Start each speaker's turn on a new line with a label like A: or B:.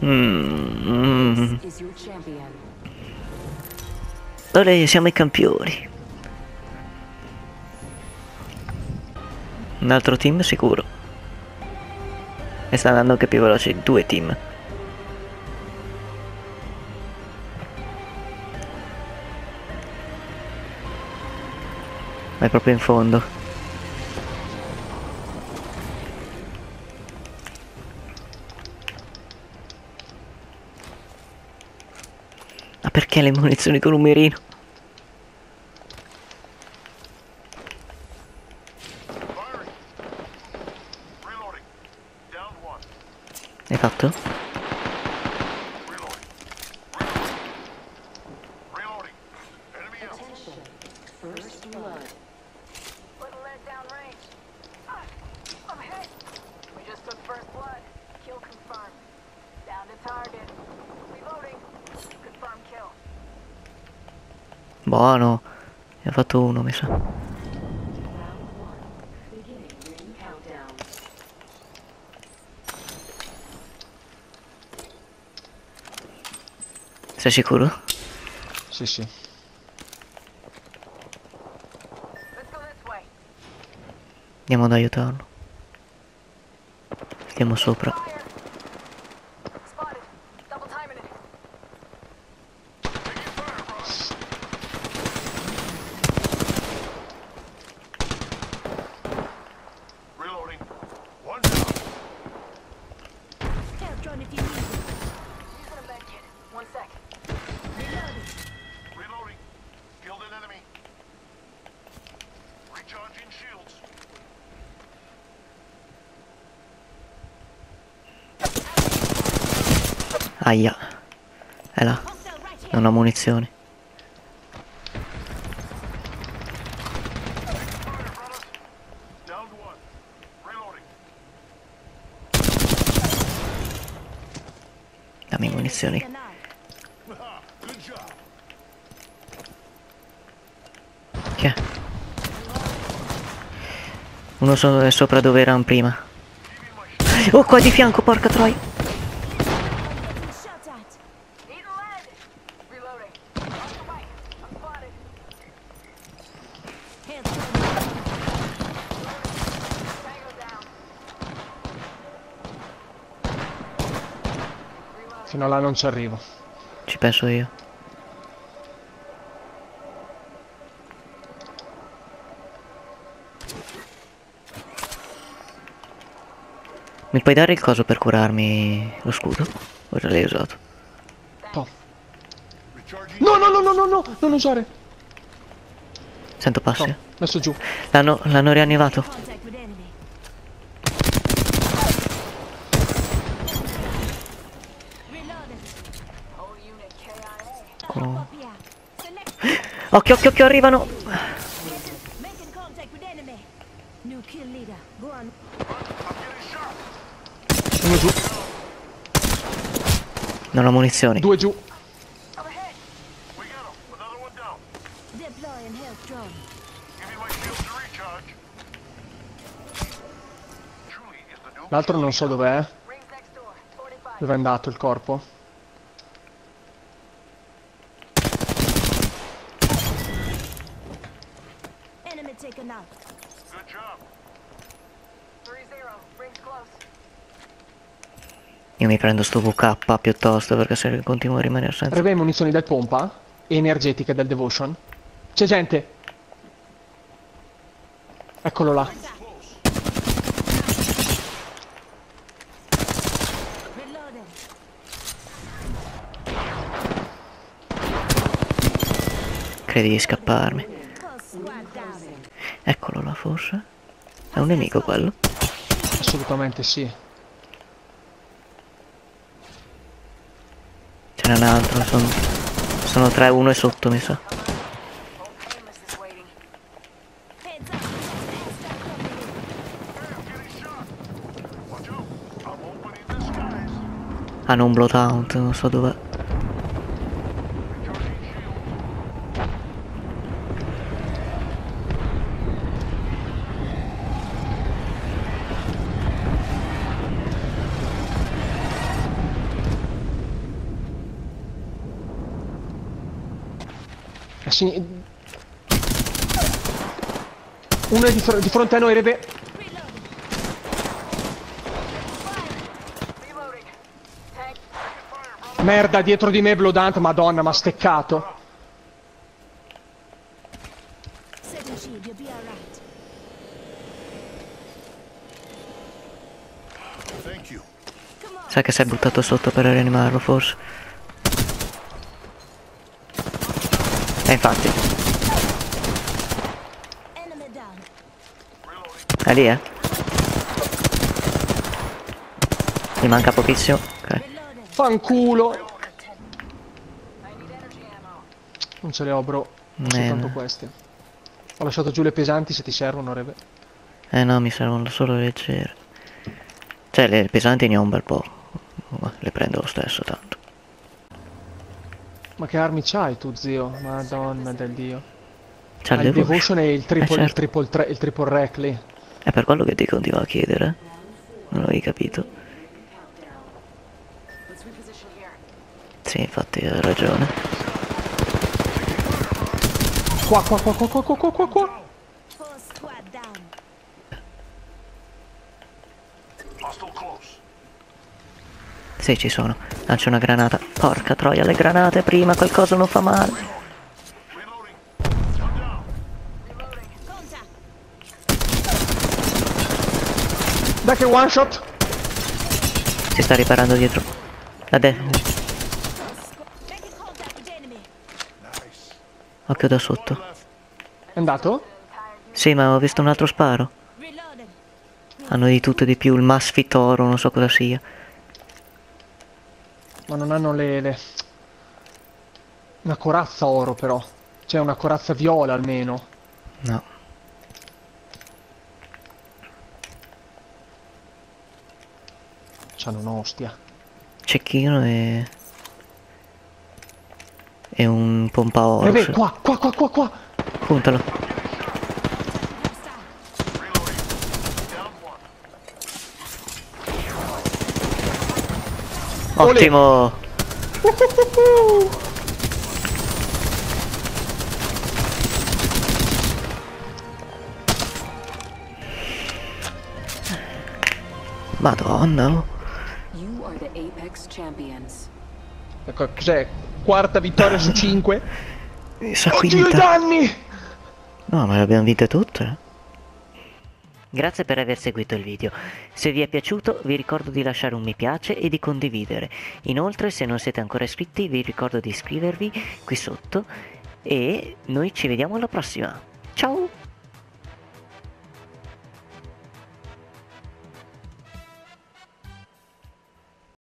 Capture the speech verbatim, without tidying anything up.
A: Mm. Ora siamo i campioni. Un altro team sicuro. E sta andando anche più veloce. Due team. Vai proprio in fondo. Ma perché le munizioni con un mirino? Hai fatto? Buono. Ne ha fatto uno, mi sa. Sei sicuro?
B: Sì, sì.
A: Andiamo ad aiutarlo. Stiamo sopra. Aia. È là. Non ho munizioni. Dammi munizioni. Che è? Uno so è sopra dove erano prima. Oh, qua di fianco, porca troia.
B: Fino a là non ci arrivo.
A: Ci penso io. Mi puoi dare il coso per curarmi lo scudo? O già l'hai usato?
B: No. No, no, no, no, no, no, non usare.
A: Sento passi.
B: No, messo giù.
A: L'hanno l'hanno rianimato. Oh. Occhio, occhio, occhio, arrivano.
B: Uno giù.
A: Non ho munizioni.
B: Due giù. L'altro non so dov'è. Dove è andato il corpo?
A: Io mi prendo sto V K piuttosto, perché se continuo a rimanere senza...
B: Reve munizioni del pompa e energetiche del Devotion. C'è gente. Eccolo là.
A: Credi di scapparmi. Eccolo là, forse. È un nemico quello?
B: Assolutamente sì.
A: Ce n'è un altro, sono, sono tre, uno è sotto, mi sa. Hanno un blowout, non so dov'è.
B: A sin- Uno è di, fr di fronte a noi, Reve. Merda, dietro di me Bloodhunt, madonna, m'ha steccato.
A: Sai che sei buttato sotto per rianimarlo, forse? E infatti. È lì, eh? Mi manca pochissimo. Ok.
B: Fanculo. Non ce le ho, bro. Ho
A: Eh,
B: soltanto
A: no.
B: queste. Ho lasciato giù le pesanti, se ti servono, Reve.
A: Eh no, mi servono solo leggere. Cioè, le pesanti ne ho un bel po'. Ma le prendo lo stesso, tanto.
B: Ma che armi c'hai tu, zio? Madonna del dio.
A: C'ha
B: Hai
A: il
B: il Devotion e il triple,
A: Eh,
B: il
A: certo.
B: triple, tre, il triple rec lì.
A: È per quello che ti continuo a chiedere. Non l'avevi capito? Sì, infatti hai ragione.
B: Qua, qua, qua, qua, qua, qua, qua, qua, qua.
A: Sì, ci sono. Lancio una granata. Porca troia, le granate prima, qualcosa non fa male.
B: Dai che one shot.
A: Si sta riparando dietro. La de... Occhio da sotto.
B: È andato?
A: Sì, ma ho visto un altro sparo. Hanno di tutto e di più, il Masfit oro, non so cosa sia.
B: Ma non hanno le, le... Una corazza oro però. C'è una corazza viola almeno.
A: No.
B: C'hanno un'ostia.
A: Cecchino e... E un pompa oro.
B: Reve,
A: se-
B: qua, qua, qua, qua, qua.
A: Puntalo.
B: Olè.
A: Ottimo.
B: Uhuhuhu.
A: Madonna. Oh.
C: You are the Apex champions.
B: Ecco, cos'è? Quarta vittoria su cinque.
A: Mi sa
B: Oddio i
A: quinta.
B: danni!
A: No, ma le abbiamo vinte tutte. Grazie per aver seguito il video. Se vi è piaciuto vi ricordo di lasciare un mi piace e di condividere. Inoltre, se non siete ancora iscritti vi ricordo di iscrivervi qui sotto e noi ci vediamo alla prossima.